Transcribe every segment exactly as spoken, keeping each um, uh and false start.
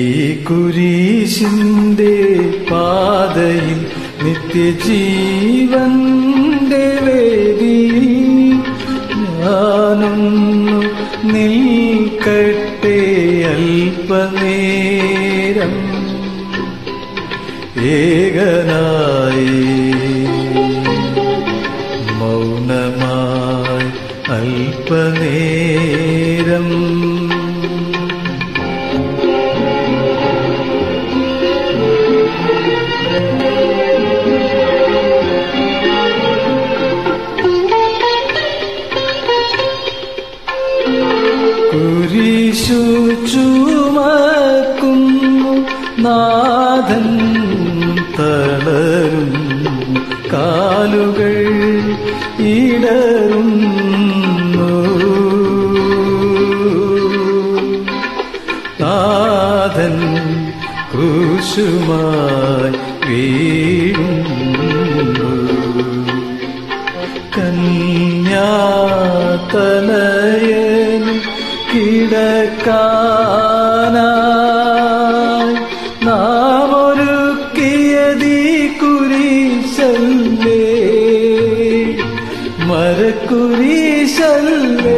കുരിശിന്റെ പാതയിൽ നിത്യജീവന്റെ വേദിയിൽ ഞാനൊന്നു നിൽക്കട്ടെ അല്പനേരം ഏകനായി മൗനമായി അല്പനേരം. കുരിശു ചുമക്കുന്നു നാഥൻ, തളരുന്നു കാലുകൾ ഇടറുന്നു. നാഥൻ ക്രൂശുമായി വീഴുന്നു. കന്യാതനയന് കിടക്കാനായി നാം ഒരുക്കിയതീ കുരിശല്ലേ, മരക്കുരിശല്ലേ.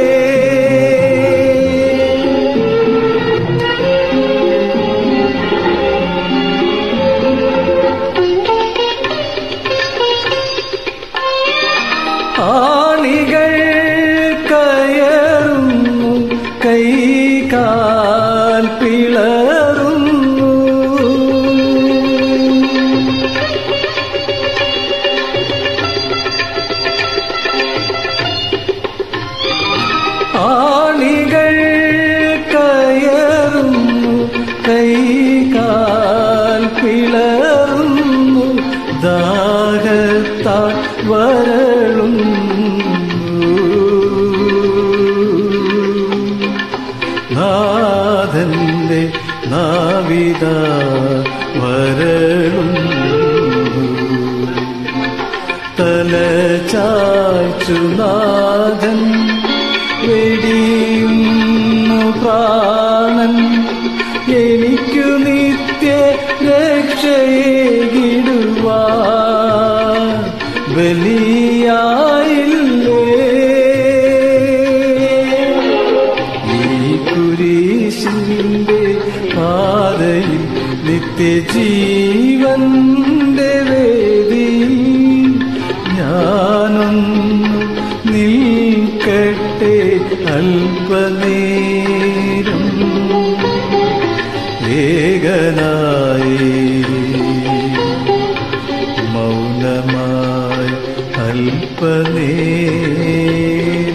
ആണികൾ കയറുന്നു, കൈകാൽ പിളറുന്നു. ആണികൾ കയറുന്നു, കൈകാൽ പിളറുന്നു. ദാഹത്താൽ വരളുന്നു. നാഥന്റെ നാവിത വരളുന്നു. തല ചായ്ച്ചു നാഥൻ വെടിയുന്നു പ്രാണൻ. എനിക്കു നിത്യ രക്ഷയേകിടുവാൻ ബലിയായില്ലേ. ഈ കുരിശിന്റെ പാതയിൽ നിത്യജീവന്റെ വേദിയിൽ ഞാനൊന്നു നിൽക്കട്ടെ അല്പനേരം ഏകനായി മൗനമായി അല്പനേരം.